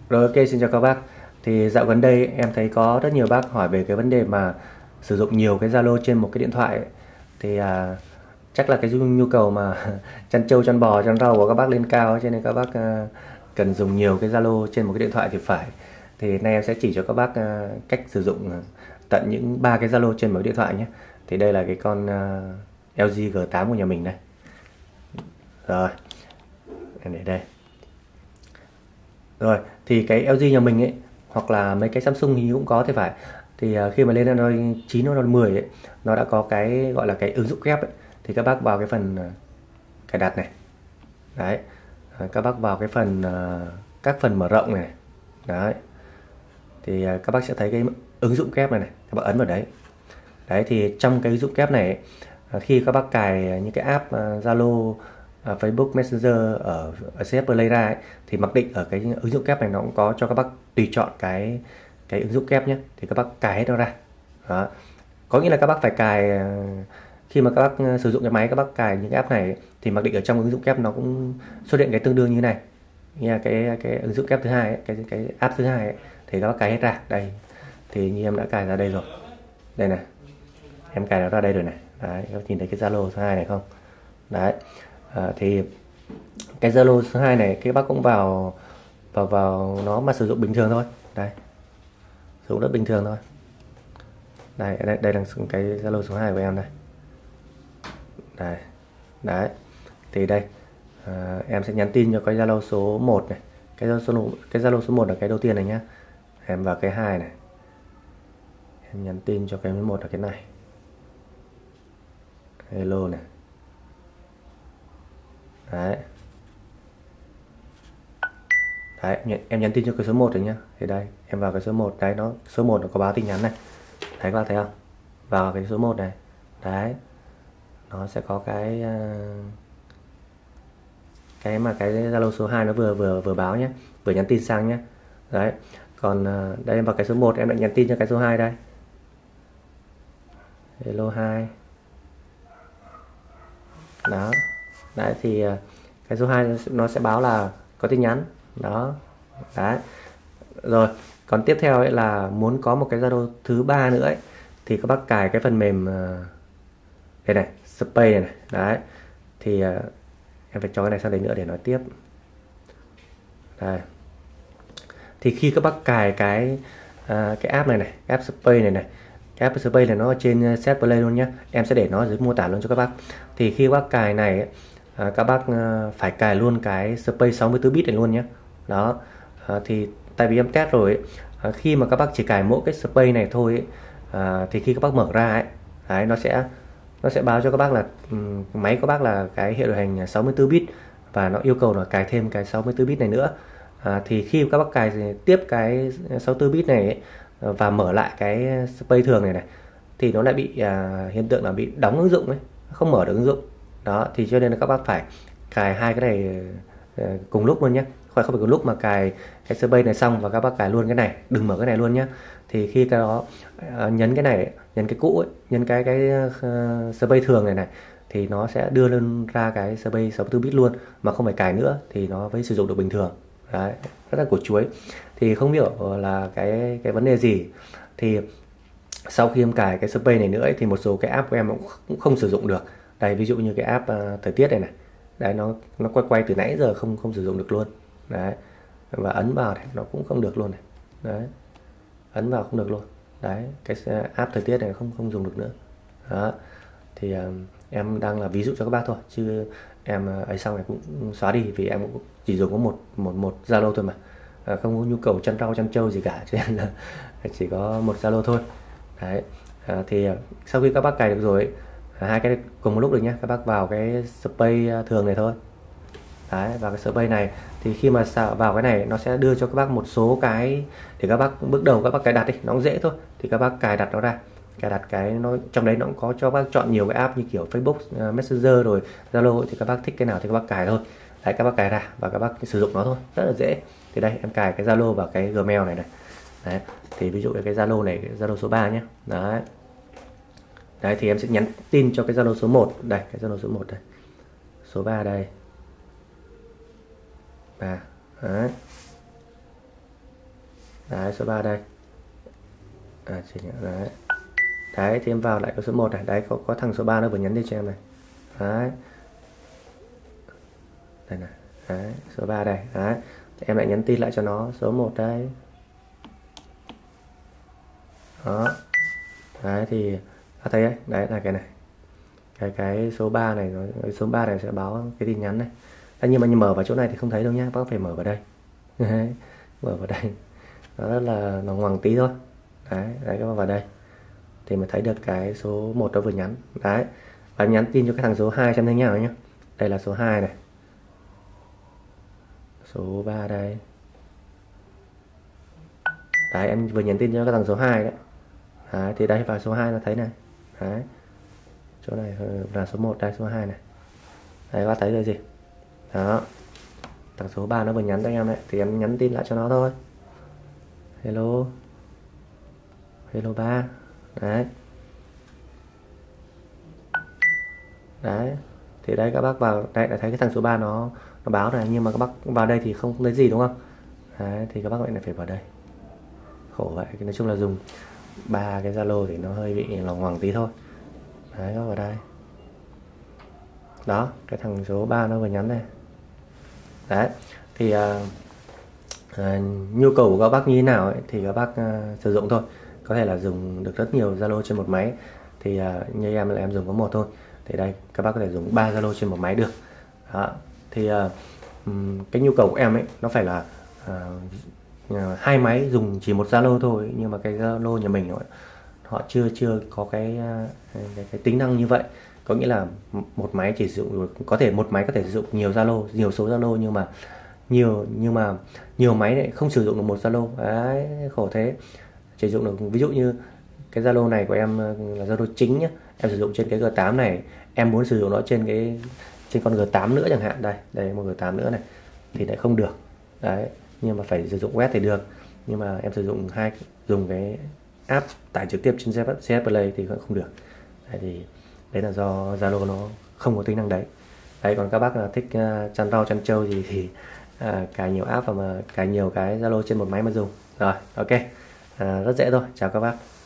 Rồi, ok, xin chào các bác. Thì dạo gần đây em thấy có rất nhiều bác hỏi về cái vấn đề mà sử dụng nhiều cái Zalo trên một cái điện thoại ấy. Thì chắc là cái nhu cầu mà chăn trâu, chăn bò, chăn rau của các bác lên cao ấy, cho nên các bác cần dùng nhiều cái Zalo trên một cái điện thoại thì phải. Thì nay em sẽ chỉ cho các bác cách sử dụng tận những ba cái Zalo trên một cái điện thoại nhé. Thì đây là cái con LG G8 của nhà mình đây. Rồi, em để đây. Rồi, thì cái LG nhà mình ấy, hoặc là mấy cái Samsung thì cũng có thì phải. Thì khi mà lên Android 9 Android 10 ấy, nó đã có cái gọi là cái ứng dụng kép ấy. Thì các bác vào cái phần cài đặt này. Đấy. Các bác vào cái phần các phần mở rộng này. Đấy. Thì các bác sẽ thấy cái ứng dụng kép này này, các bác ấn vào đấy. Đấy thì trong cái ứng dụng kép này ấy, khi các bác cài những cái app Zalo, Facebook Messenger ở CH Play ra ấy, thì mặc định ở cái ứng dụng kép này nó cũng có cho các bác tùy chọn cái ứng dụng kép nhé. Thì các bác cài hết nó ra. Đó. Có nghĩa là các bác phải cài khi mà các bác sử dụng cái máy, các bác cài những cái app này ấy, thì mặc định ở trong ứng dụng kép nó cũng xuất hiện cái tương đương như này. Như là cái ứng dụng kép thứ hai ấy, cái app thứ hai ấy, thì các bác cài hết ra. Đây. Thì như em đã cài ra đây rồi. Đây này. Em cài nó ra đây rồi này. Đấy, các bác nhìn thấy cái Zalo thứ hai này không? Đấy. Thì cái Zalo số 2 này các bác cũng vào nó mà sử dụng bình thường thôi. Đây. Sử dụng rất bình thường thôi. Đây là cái Zalo số 2 của em đây. Đây. Đấy. Thì đây em sẽ nhắn tin cho cái Zalo số 1 này. Cái Zalo số 1 là cái đầu tiên này nhá. Em vào cái 2 này. Em nhắn tin cho cái 1 là cái này. Hello này. Đấy. Đấy, em nhắn tin cho cái số 1 rồi nhá. Thì đây, em vào cái số 1, đấy nó số 1 nó có báo tin nhắn này. Đấy các bạn thấy không? Vào cái số 1 này. Đấy. Nó sẽ có cái mà cái Zalo số 2 nó vừa báo nhé, vừa nhắn tin sang nhé. Đấy. Còn đây em vào cái số 1 em lại nhắn tin cho cái số 2 đây. Hello 2. Đó. Đấy thì cái số 2 nó sẽ báo là có tin nhắn. Đó. Đấy. Rồi, còn tiếp theo ấy là muốn có một cái Zalo thứ ba nữa ấy, thì các bác cài cái phần mềm đây này, Space này. Đấy. Thì em phải cho cái này sang đây nữa để nói tiếp. Đây. Thì khi các bác cài cái app này này, app Space này này. Cái app Space này nó ở trên CH Play luôn nhé. Em sẽ để nó dưới mô tả luôn cho các bác. Thì khi các bác cài này ấy, các bác phải cài luôn cái Space 64 bit này luôn nhé. Đó. Thì tại vì em test rồi ấy, khi mà các bác chỉ cài mỗi cái Space này thôi ấy, thì khi các bác mở ra ấy, đấy, nó sẽ báo cho các bác là máy của bác là cái hệ điều hành 64 bit và nó yêu cầu là cài thêm cái 64 bit này nữa. Thì khi các bác cài tiếp cái 64 bit này ấy, và mở lại cái Space thường này này thì nó lại bị hiện tượng là bị đóng ứng dụng ấy, không mở được ứng dụng. Đó, thì cho nên là các bác phải cài hai cái này cùng lúc luôn nhé. Không phải cùng lúc mà cài cái Space này xong và các bác cài luôn cái này, đừng mở cái này luôn nhé. Thì khi cái đó nhấn cái này, nhấn cái cũ ấy, nhấn cái Space thường này này thì nó sẽ đưa lên ra cái Space 64 bit luôn mà không phải cài nữa thì nó mới sử dụng được bình thường. Đấy, rất là củ chuối. Thì không hiểu là cái vấn đề gì. Thì sau khi em cài cái Space này nữa ấy, thì một số cái app của em cũng không sử dụng được. Đây, ví dụ như cái app thời tiết này này. Đấy, nó quay từ nãy giờ không sử dụng được luôn. Đấy. Và ấn vào này, nó cũng không được luôn này. Đấy. Ấn vào không được luôn. Đấy, cái app thời tiết này không dùng được nữa. Đó. Thì em đang là ví dụ cho các bác thôi, chứ em ấy xong này cũng xóa đi vì em cũng chỉ dùng có một Zalo thôi mà. Không có nhu cầu chăn rau chăn trâu gì cả, cho nên là chỉ có một Zalo thôi. Đấy. Thì sau khi các bác cài được rồi ấy, hai cái cùng một lúc được nhé. Các bác vào cái Space thường này thôi. Đấy, vào cái Space này thì khi mà vào cái này nó sẽ đưa cho các bác một số cái để các bác bước đầu các bác cài đặt đi, nó cũng dễ thôi. Thì các bác cài đặt nó ra, cài đặt cái nó trong đấy nó cũng có cho các bác chọn nhiều cái app như kiểu Facebook, Messenger rồi Zalo, thì các bác thích cái nào thì các bác cài thôi. Đấy, các bác cài ra và các bác sử dụng nó thôi, rất là dễ. Thì đây em cài cái Zalo vào cái Gmail này này. Đấy, thì ví dụ cái Zalo này, cái Zalo số 3 nhé. Đấy. Đấy thì em sẽ nhắn tin cho cái Zalo số 1, đây cái Zalo số 1 đây. Số 3 đây. Đấy. Đấy, số 3 đây. Đấy. Đấy, thì em vào lại có số 1 này. Đấy, có thằng số 3 nó vừa nhắn tin cho em này. Đấy. Đây này. Đấy, số 3 đây. Đấy. Thì em lại nhắn tin lại cho nó số 1 đây. Đó. Đấy thì ta thấy đấy, đấy là cái này. Cái số 3 này, cái số 3 này sẽ báo cái tin nhắn này. Nhưng mà mở vào chỗ này thì không thấy đâu nhá, bác phải mở vào đây. Đấy, mở vào đây. Nó rất là nó ngoằng tí thôi. Đấy, các bạn vào đây thì mới thấy được cái số 1 đó vừa nhắn. Đấy. Và nhắn tin cho cái thằng số 2 xem thế nào nhá. Đây là số 2 này. Số 3 đây. Đấy, em vừa nhắn tin cho cái thằng số 2 đấy. Đấy, thì đây vào số 2 là thấy này. Đấy. Chỗ này là số 1 đây, số 2 này. Đấy, các bạn thấy rồi gì? Đó. Thằng số 3 nó vừa nhắn cho em đấy, thì em nhắn tin lại cho nó thôi. Hello. Hello 3. Đấy. Đấy. Thì đây các bác vào đây đã thấy cái thằng số 3 nó báo này, nhưng mà các bác vào đây thì không lấy gì đúng không? Đấy, thì các bác lại phải vào đây. Khổ vậy, nói chung là dùng 3 cái Zalo thì nó hơi bị lòng ngoằng tí thôi. Đấy, các vào đây. Đó, cái thằng số 3 nó vừa nhắn này. Đấy, thì nhu cầu của các bác như thế nào ấy, thì các bác sử dụng thôi. Có thể là dùng được rất nhiều Zalo trên một máy. Thì như em là em dùng có một thôi. Thì đây, các bác có thể dùng 3 Zalo trên một máy được. Đó, thì cái nhu cầu của em ấy, nó phải là 2 máy dùng chỉ một Zalo thôi. Nhưng mà cái Zalo nhà mình họ chưa có cái tính năng như vậy. Có nghĩa là một máy chỉ sử dụng một máy có thể sử dụng nhiều Zalo, nhiều số Zalo, nhưng mà nhiều máy lại không sử dụng được một Zalo. Đấy, khổ thế. Sử dụng được ví dụ như cái Zalo này của em là Zalo chính nhé, em sử dụng trên cái G8 này, em muốn sử dụng nó trên con G8 nữa chẳng hạn, đây một G8 nữa này thì lại không được. Đấy, nhưng mà phải sử dụng web thì được. Nhưng mà em sử dụng dùng cái app tải trực tiếp trên CS Play thì cũng không được. Đấy, thì đấy là do Zalo nó không có tính năng đấy. Đấy, còn các bác là thích chăn rau chăn trâu gì thì cài nhiều app và cài nhiều cái Zalo trên một máy mà dùng. Rồi, ok. Rất dễ thôi. Chào các bác.